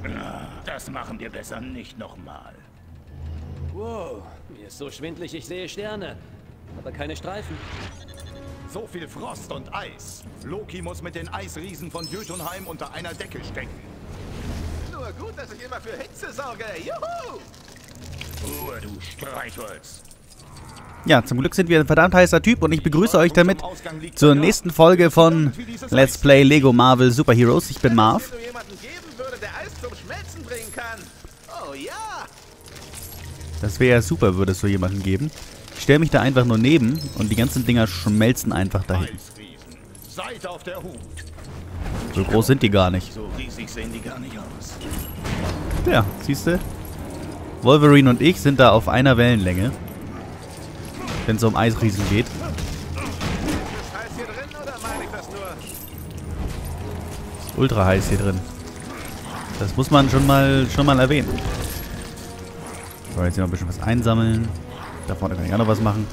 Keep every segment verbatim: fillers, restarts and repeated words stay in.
Das machen wir besser nicht nochmal. Wow, mir ist so schwindlig, ich sehe Sterne, aber keine Streifen. So viel Frost und Eis. Loki muss mit den Eisriesen von Jötunheim unter einer Decke stecken. Nur gut, dass ich immer für Hitze sorge. Juhu! Ruhe, du Streichholz. Ja, zum Glück sind wir ein verdammt heißer Typ und ich begrüße euch damit zur nächsten Folge von Let's Play Lego Marvel Super Heroes. Ich bin Marv. Wenn es jemanden geben würde, der Eis zum Schmelzen bringen kann. Oh ja! Das wäre ja super, würde es so jemanden geben. Ich stelle mich da einfach nur neben und die ganzen Dinger schmelzen einfach dahin. Eisriesen. Seid auf der Hut. So groß sind die gar nicht. So riesig sehen die gar nicht aus. Ja, siehst du? Wolverine und ich sind da auf einer Wellenlänge, wenn es um Eisriesen geht. Ist heiß hier drin oder meine ich das nur? Ist ultra heiß hier drin. Das muss man schon mal schon mal erwähnen. So, jetzt hier noch ein bisschen was einsammeln. Da vorne kann ich auch noch was machen.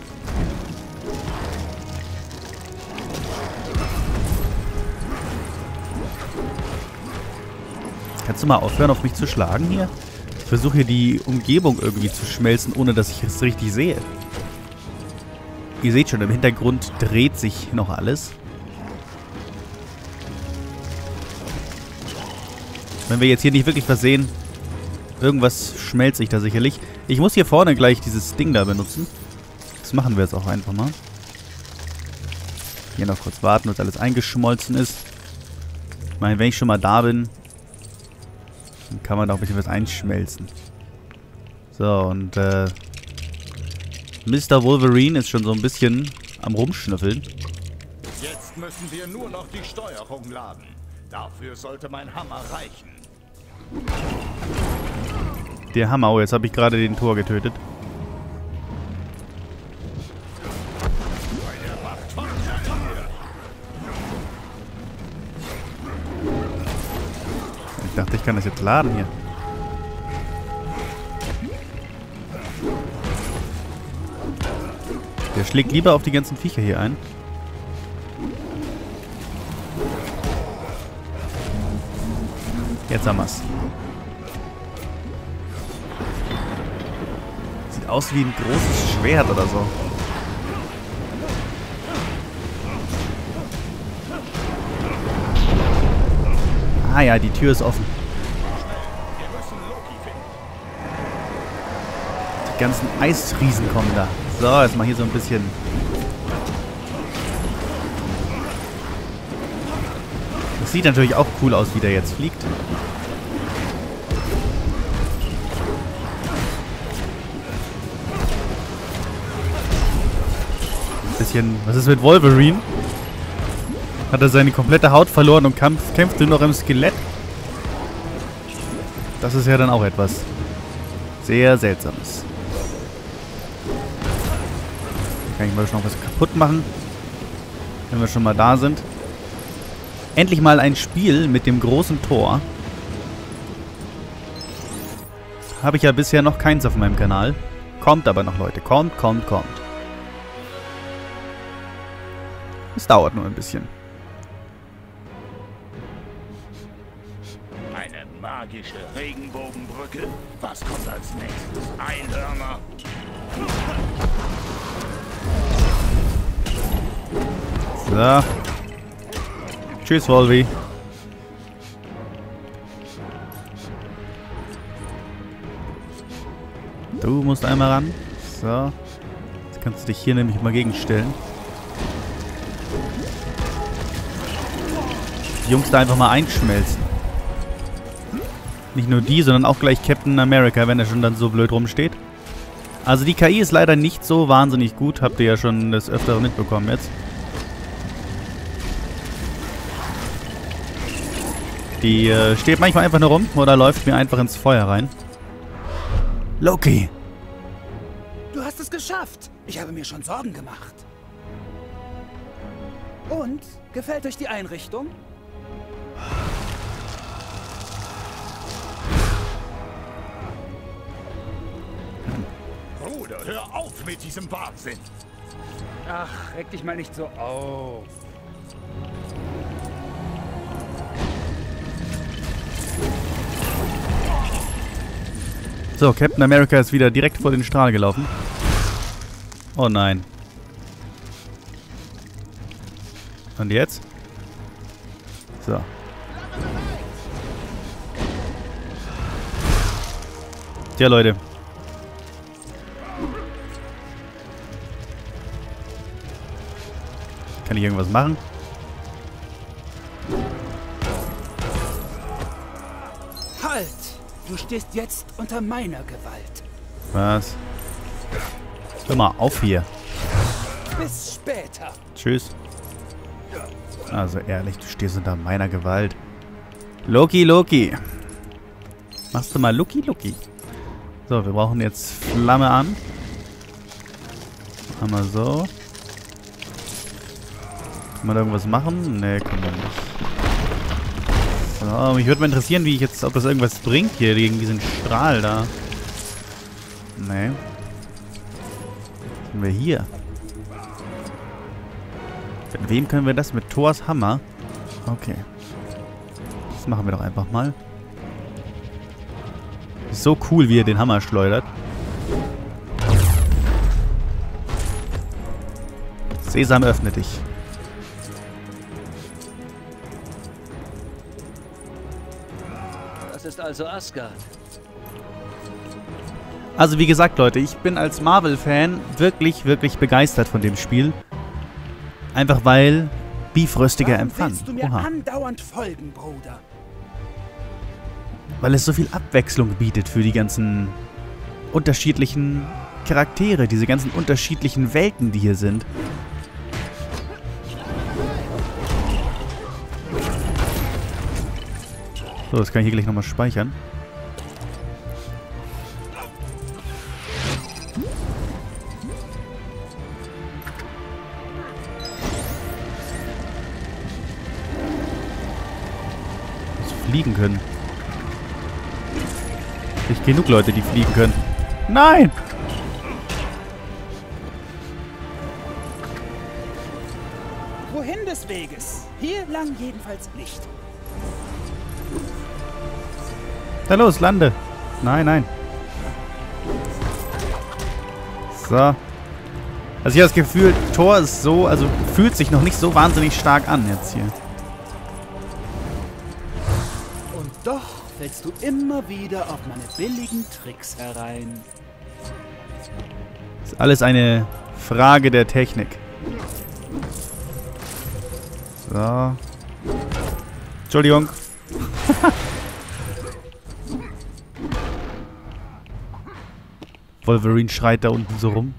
Kannst du mal aufhören, auf mich zu schlagen hier? Ich versuche hier die Umgebung irgendwie zu schmelzen, ohne dass ich es richtig sehe. Ihr seht schon, im Hintergrund dreht sich noch alles. Wenn wir jetzt hier nicht wirklich was sehen, irgendwas schmelzt sich da sicherlich. Ich muss hier vorne gleich dieses Ding da benutzen. Das machen wir jetzt auch einfach mal. Hier noch kurz warten, bis alles eingeschmolzen ist. Ich meine, wenn ich schon mal da bin, dann kann man da auch ein bisschen was einschmelzen. So, und äh, Mister Wolverine ist schon so ein bisschen am Rumschnüffeln. Jetzt müssen wir nur noch die Steuerung laden. Dafür sollte mein Hammer reichen. Der Hammer, oh, jetzt habe ich gerade den Tor getötet. Ich dachte, ich kann das jetzt laden hier. Der schlägt lieber auf die ganzen Viecher hier ein. Jetzt haben wir's. Sieht aus wie ein großes Schwert oder so. Ah ja, die Tür ist offen. Die ganzen Eisriesen kommen da. So, jetzt mal hier so ein bisschen. Das sieht natürlich auch cool aus, wie der jetzt fliegt. Ein bisschen. Was ist mit Wolverine? Hat er seine komplette Haut verloren und kämpft, kämpft nur noch im Skelett? Das ist ja dann auch etwas sehr Seltsames. Hier kann ich mal schon noch was kaputt machen, wenn wir schon mal da sind. Endlich mal ein Spiel mit dem großen Tor. Habe ich ja bisher noch keins auf meinem Kanal. Kommt aber noch, Leute. Kommt, kommt, kommt. Es dauert nur ein bisschen. Eine magische Regenbogenbrücke? Was kommt als nächstes? Einhörner? So. Tschüss, Wolvi. Du musst einmal ran. So. Jetzt kannst du dich hier nämlich mal gegenstellen. Die Jungs da einfach mal einschmelzen. Nicht nur die, sondern auch gleich Captain America, wenn er schon dann so blöd rumsteht. Also die K I ist leider nicht so wahnsinnig gut. Habt ihr ja schon das Öfteren mitbekommen jetzt. Die äh, steht manchmal einfach nur rum oder läuft mir einfach ins Feuer rein. Loki! Du hast es geschafft. Ich habe mir schon Sorgen gemacht. Und? Gefällt euch die Einrichtung? Bruder, hör auf mit diesem Wahnsinn! Ach, reg dich mal nicht so auf. So, Captain America ist wieder direkt vor den Strahl gelaufen. Oh nein. Und jetzt? So. Tja, Leute. Kann ich irgendwas machen? Halt! Du stehst jetzt unter meiner Gewalt. Was? Hör mal auf hier. Bis später. Tschüss. Also ehrlich, du stehst unter meiner Gewalt. Loki, Loki. Machst du mal Loki, Loki. So, wir brauchen jetzt Flamme an. Machen wir so. Kann man da irgendwas machen? Ne, kann man nicht. So, mich würde mal interessieren, wie ich jetzt, ob das irgendwas bringt hier gegen diesen Strahl da. Ne. Was haben wir hier? Mit wem können wir das? Mit Thors Hammer? Okay. Das machen wir doch einfach mal. Ist so cool, wie er den Hammer schleudert. Sesam, öffne dich. Das ist also Asgard. Also wie gesagt, Leute, ich bin als Marvel-Fan wirklich, wirklich begeistert von dem Spiel. Einfach weil beefröstiger Warum Empfang. willst du mir Oha. andauernd folgen, Bruder? Weil es so viel Abwechslung bietet für die ganzen unterschiedlichen Charaktere, diese ganzen unterschiedlichen Welten, die hier sind. So, das kann ich hier gleich nochmal speichern. Fliegen können. Nicht genug Leute, die fliegen können. Nein! Wohin des Weges? Hier lang jedenfalls nicht. Na los, lande! Nein, nein. So. Also ich habe das Gefühl, Thor ist so, also fühlt sich noch nicht so wahnsinnig stark an jetzt hier. Doch fällst du immer wieder auf meine billigen Tricks herein. Ist alles eine Frage der Technik. So. Entschuldigung. Wolverine schreit da unten so rum.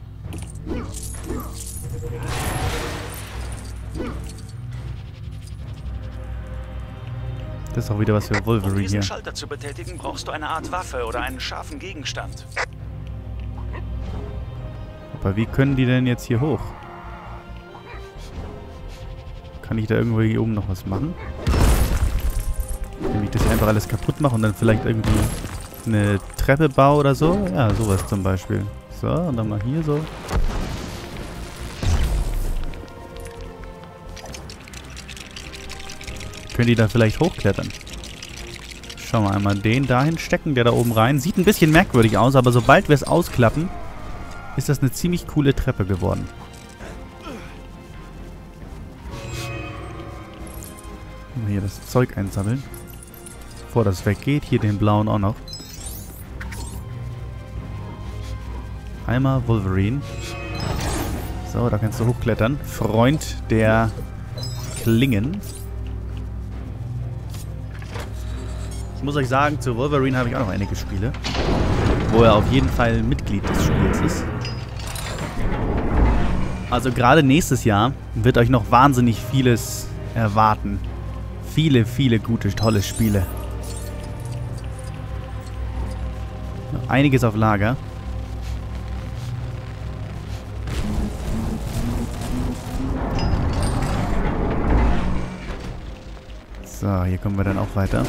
Das ist auch wieder was für Wolverine Um diesen hier. Schalter zu betätigen, brauchst du eine Art Waffe oder einen scharfen Gegenstand. Aber wie können die denn jetzt hier hoch? Kann ich da irgendwo hier oben noch was machen? Wenn ich das hier einfach alles kaputt mache und dann vielleicht irgendwie eine Treppe baue oder so? Ja, sowas zum Beispiel. So, und dann mal hier so. Können die da vielleicht hochklettern? Schauen wir einmal den dahin stecken, der da oben rein. Sieht ein bisschen merkwürdig aus, aber sobald wir es ausklappen, ist das eine ziemlich coole Treppe geworden. Hier das Zeug einsammeln. Bevor das weggeht. Hier den blauen auch noch. Einmal Wolverine. So, da kannst du hochklettern. Freund der Klingen. Ich muss euch sagen, zu Wolverine habe ich auch noch einige Spiele, wo er auf jeden Fall Mitglied des Spiels ist. Also gerade nächstes Jahr wird euch noch wahnsinnig vieles erwarten. Viele, viele gute, tolle Spiele. Noch einiges auf Lager. So, hier kommen wir dann auch weiter.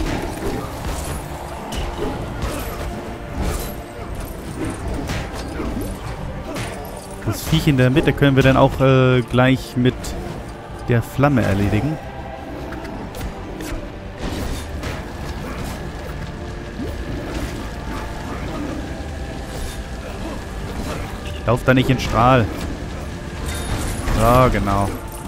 Das Viech in der Mitte können wir dann auch äh, gleich mit der Flamme erledigen. Lauf da nicht in Strahl. So, genau.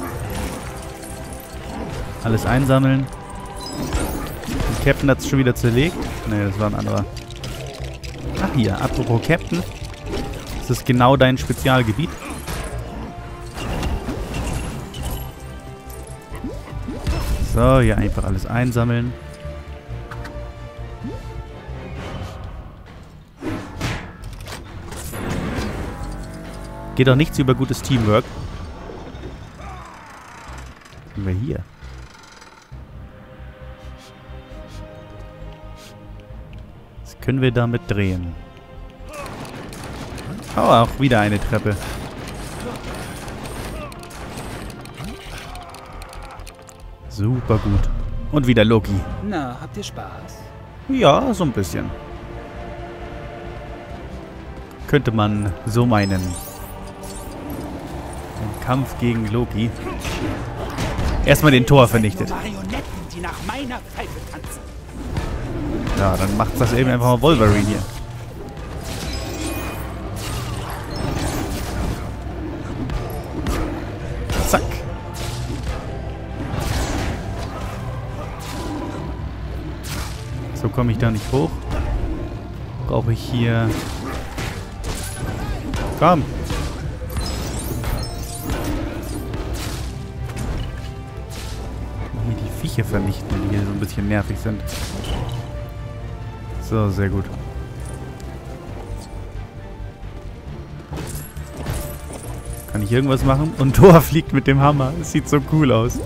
Alles einsammeln. Den Captain hat es schon wieder zerlegt. Ne, das war ein anderer. Ach hier, apropos Captain. Das ist genau dein Spezialgebiet. So, hier einfach alles einsammeln. Geht doch nichts über gutes Teamwork. Was haben wir hier? Was können wir damit drehen? Oh, auch wieder eine Treppe. Super gut. Und wieder Loki. Na, habt ihr Spaß? Ja, so ein bisschen. Könnte man so meinen. Ein Kampf gegen Loki. Erstmal den Tor vernichtet. Marionetten, die nach meiner Pfeife tanzen. Ja, dann macht's das eben einfach mal Wolverine hier. Zack. So komme ich da nicht hoch. Brauche ich hier... Komm. Hier die Viecher vernichten, die hier so ein bisschen nervig sind. So, sehr gut. Kann ich irgendwas machen? Und Thor fliegt mit dem Hammer. Es sieht so cool aus.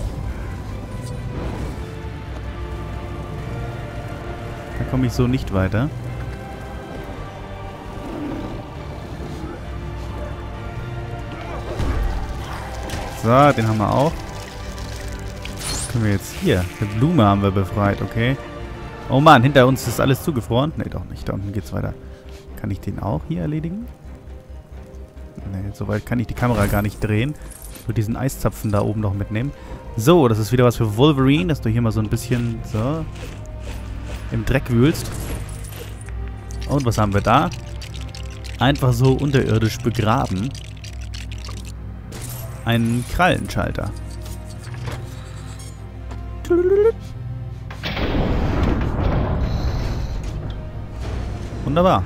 Da komme ich so nicht weiter. So, den haben wir auch. Was können wir jetzt hier? Eine Blume haben wir befreit, okay. Oh Mann, hinter uns ist alles zugefroren. Ne, doch nicht. Da unten geht's weiter. Kann ich den auch hier erledigen? Ne, so weit kann ich die Kamera gar nicht drehen. Ich würde diesen Eiszapfen da oben noch mitnehmen. So, das ist wieder was für Wolverine, dass du hier mal so ein bisschen so im Dreck wühlst. Und was haben wir da? Einfach so unterirdisch begraben. Einen Krallenschalter. Wunderbar.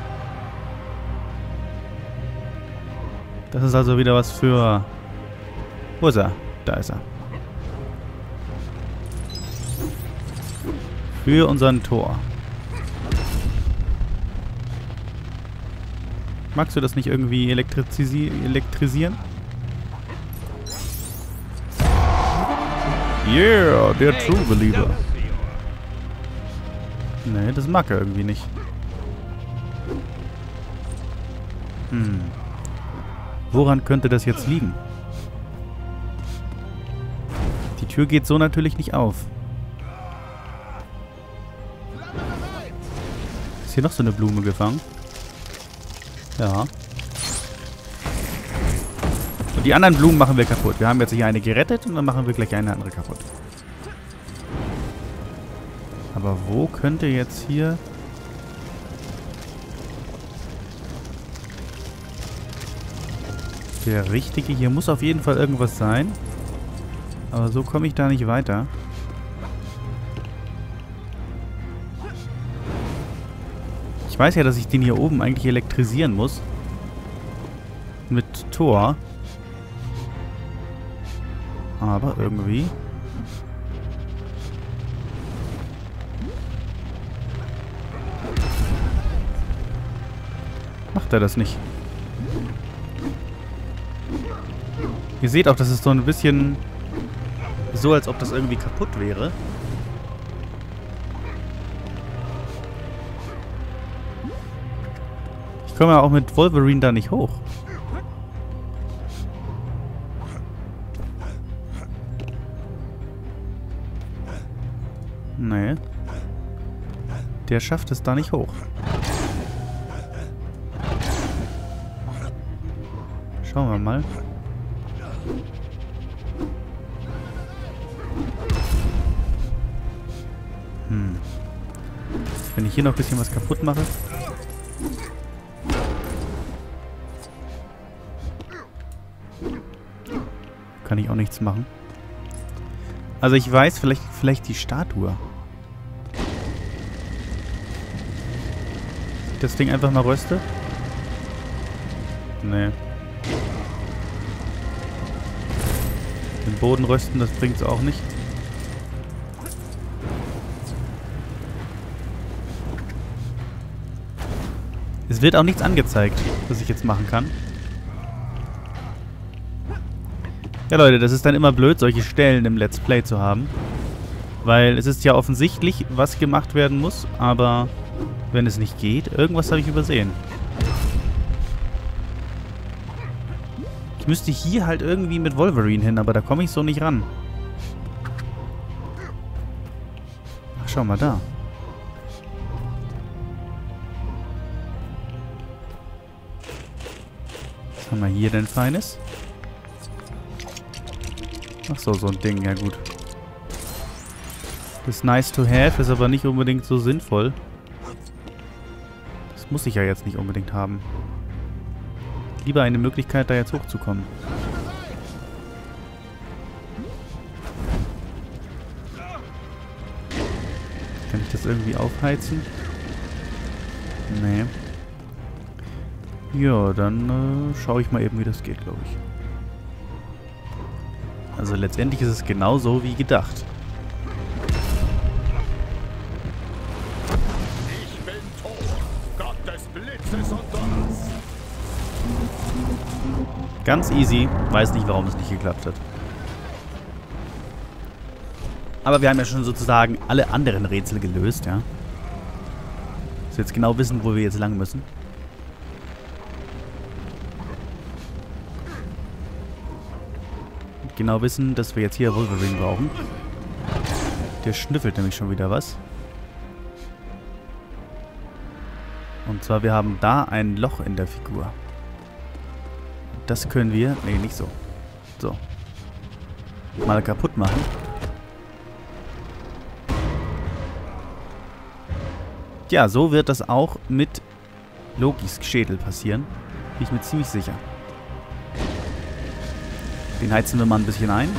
Das ist also wieder was für... Wo ist er? Da ist er. Für unseren Tor. Magst du das nicht irgendwie elektrisi- elektrisieren? Yeah, der True Believer. Nee, das mag er irgendwie nicht. Hm. Woran könnte das jetzt liegen? Die Tür geht so natürlich nicht auf. Ist hier noch so eine Blume gefangen? Ja. Und die anderen Blumen machen wir kaputt. Wir haben jetzt hier eine gerettet und dann machen wir gleich eine andere kaputt. Aber wo könnte jetzt hier... der richtige... Hier muss auf jeden Fall irgendwas sein. Aber so komme ich da nicht weiter. Ich weiß ja, dass ich den hier oben eigentlich elektrisieren muss. Mit Tor. Aber irgendwie... macht er das nicht. Ihr seht auch, das ist so ein bisschen so, als ob das irgendwie kaputt wäre. Ich komme ja auch mit Wolverine da nicht hoch. Nee. Der schafft es da nicht hoch. Schauen wir mal. Hm. Wenn ich hier noch ein bisschen was kaputt mache. kann ich auch nichts machen. Also ich weiß, vielleicht, vielleicht die Statue. Das Ding einfach mal röste? Nee. Den Boden rösten, das bringt's auch nicht. Es wird auch nichts angezeigt, was ich jetzt machen kann. Ja, Leute, das ist dann immer blöd, solche Stellen im Let's Play zu haben. Weil es ist ja offensichtlich, was gemacht werden muss, aber wenn es nicht geht, irgendwas habe ich übersehen. Ich müsste hier halt irgendwie mit Wolverine hin, aber da komme ich so nicht ran. Ach, schau mal da. Was haben wir hier denn Feines? Ach so, so ein Ding, ja gut. Das ist nice to have, ist aber nicht unbedingt so sinnvoll. Das muss ich ja jetzt nicht unbedingt haben. Lieber eine Möglichkeit, da jetzt hochzukommen. Kann ich das irgendwie aufheizen? Nee. Ja, dann äh, schaue ich mal eben, wie das geht, glaube ich. Also letztendlich ist es genauso wie gedacht. Ich bin Thor, Gott des Blitzes und Donners. Ganz easy. Weiß nicht, warum es nicht geklappt hat. Aber wir haben ja schon sozusagen alle anderen Rätsel gelöst, ja. Dass wir jetzt genau wissen, wo wir jetzt lang müssen. Genau wissen, dass wir jetzt hier Wolverine brauchen. Der schnüffelt nämlich schon wieder was. Und zwar, wir haben da ein Loch in der Figur. Das können wir... Nee, nicht so. So. Mal kaputt machen. Ja, so wird das auch mit Lokis Schädel passieren. Bin ich mir ziemlich sicher. Den heizen wir mal ein bisschen ein.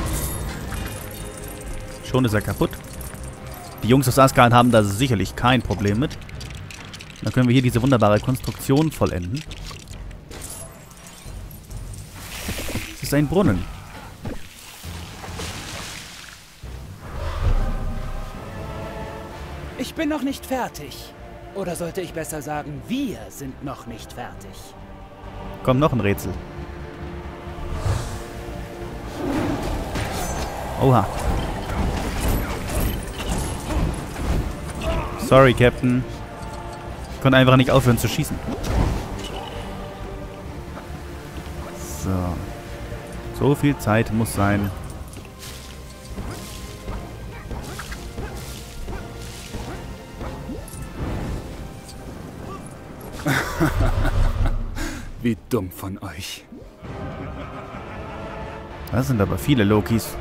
Schon ist er kaputt. Die Jungs aus Asgard haben da sicherlich kein Problem mit. Dann können wir hier diese wunderbare Konstruktion vollenden. Es ist ein Brunnen. Ich bin noch nicht fertig. Oder sollte ich besser sagen, wir sind noch nicht fertig. Komm, noch ein Rätsel. Oha. Sorry, Captain. Ich konnte einfach nicht aufhören zu schießen. So. So viel Zeit muss sein. Wie dumm von euch. Das sind aber viele Lokis.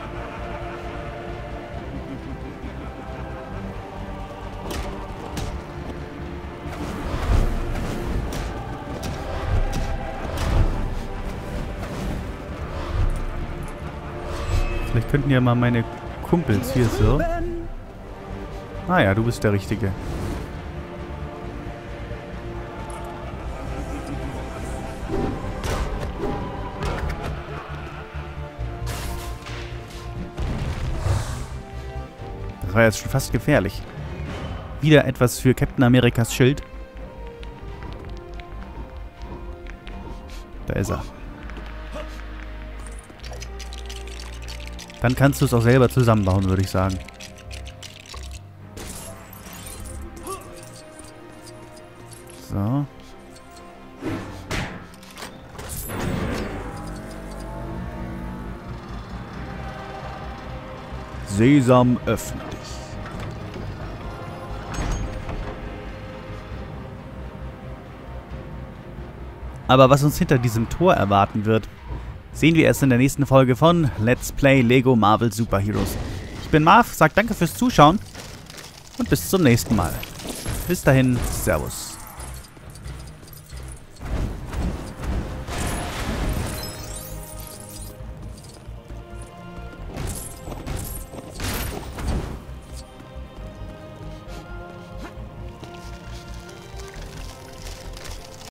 Vielleicht könnten ja mal meine Kumpels hier so. Ah ja, du bist der Richtige. Das war jetzt schon fast gefährlich. Wieder etwas für Captain Amerikas Schild. Da ist er. Dann kannst du es auch selber zusammenbauen, würde ich sagen. So. Sesam, öffne dich. Aber was uns hinter diesem Tor erwarten wird, sehen wir erst in der nächsten Folge von Let's Play Lego Marvel Super Heroes. Ich bin Marv, sag danke fürs Zuschauen und bis zum nächsten Mal. Bis dahin, Servus.